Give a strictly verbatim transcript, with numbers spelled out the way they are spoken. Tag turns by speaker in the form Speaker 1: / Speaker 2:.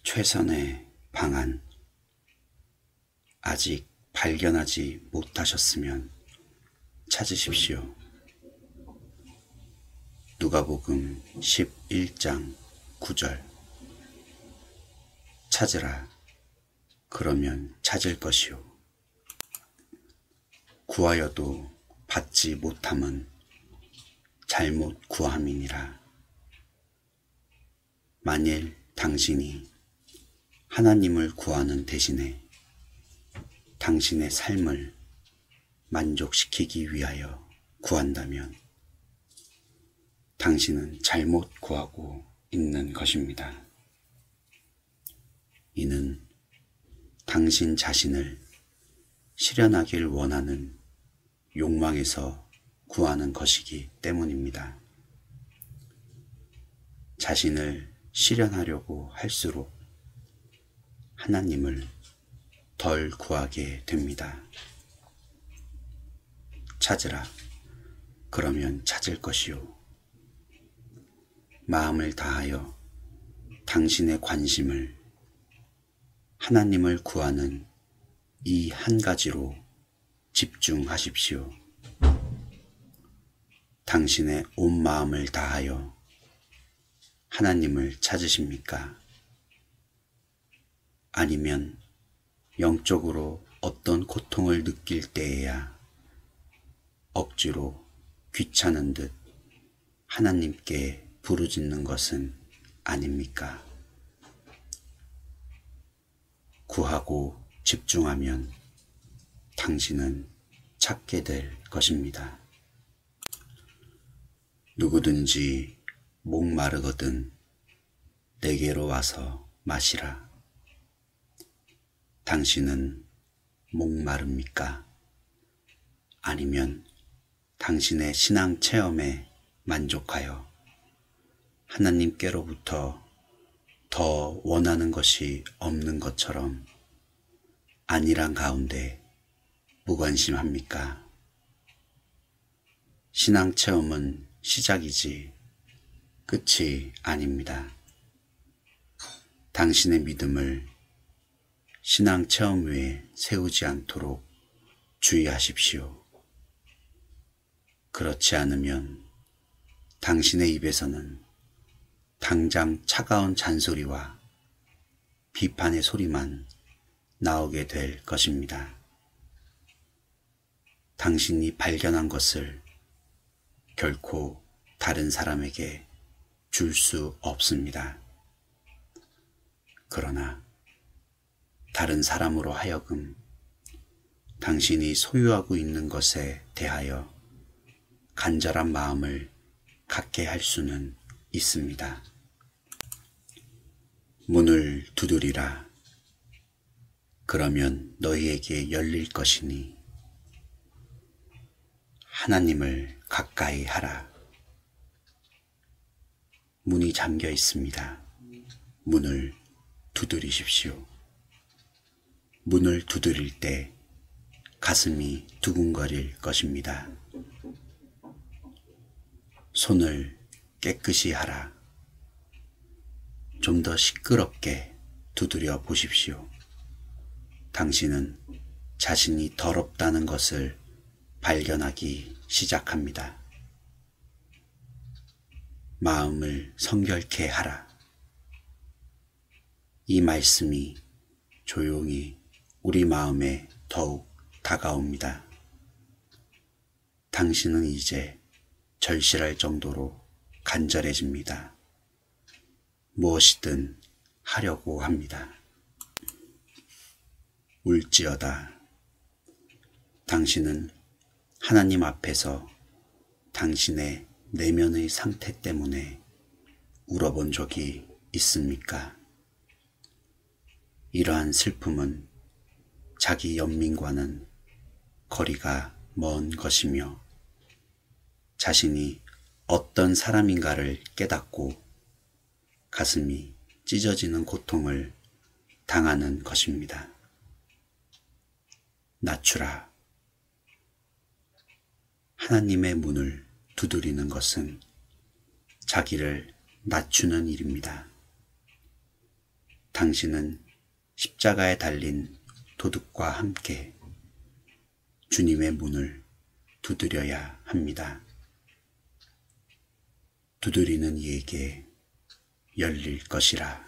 Speaker 1: 최선의 방안 아직 발견하지 못하셨으면 찾으십시오. 누가복음 십일 장 구 절. 찾으라. 그러면 찾을 것이요. 구하여도 받지 못함은 잘못 구함이니라. 만일 당신이 하나님을 구하는 대신에 당신의 삶을 만족시키기 위하여 구한다면 당신은 잘못 구하고 있는 것입니다. 이는 당신 자신을 실현하길 원하는 욕망에서 구하는 것이기 때문입니다. 자신을 실현하려고 할수록 하나님을 덜 구하게 됩니다. 찾으라. 그러면 찾을 것이요. 마음을 다하여 당신의 관심을 하나님을 구하는 이 한 가지로 집중하십시오. 당신의 온 마음을 다하여 하나님을 찾으십니까? 아니면 영적으로 어떤 고통을 느낄 때에야 억지로 귀찮은 듯 하나님께 부르짖는 것은 아닙니까? 구하고 집중하면 당신은 찾게 될 것입니다. 누구든지 목마르거든 내게로 와서 마시라. 당신은 목마릅니까? 아니면 당신의 신앙 체험에 만족하여 하나님께로부터 더 원하는 것이 없는 것처럼 안일한 가운데 무관심합니까? 신앙 체험은 시작이지 끝이 아닙니다. 당신의 믿음을 신앙 체험 위에 세우지 않도록 주의하십시오. 그렇지 않으면 당신의 입에서는 당장 차가운 잔소리와 비판의 소리만 나오게 될 것입니다. 당신이 발견한 것을 결코 다른 사람에게 줄 수 없습니다. 그러나 다른 사람으로 하여금 당신이 소유하고 있는 것에 대하여 간절한 마음을 갖게 할 수는 있습니다. 문을 두드리라. 그러면 너희에게 열릴 것이니 하나님을 가까이 하라. 문이 잠겨 있습니다. 문을 두드리십시오. 문을 두드릴 때 가슴이 두근거릴 것입니다. 손을 깨끗이 하라. 좀 더 시끄럽게 두드려 보십시오. 당신은 자신이 더럽다는 것을 발견하기 시작합니다. 마음을 성결케 하라. 이 말씀이 조용히 우리 마음에 더욱 다가옵니다. 당신은 이제 절실할 정도로 간절해집니다. 무엇이든 하려고 합니다. 울지어다. 당신은 하나님 앞에서 당신의 내면의 상태 때문에 울어본 적이 있습니까? 이러한 슬픔은 자기 연민과는 거리가 먼 것이며 자신이 어떤 사람인가를 깨닫고 가슴이 찢어지는 고통을 당하는 것입니다. 낮추라. 하나님의 문을 두드리는 것은 자기를 낮추는 일입니다. 당신은 십자가에 달린 도둑과 함께 주님의 문을 두드려야 합니다. 두드리는 이에게 열릴 것이라.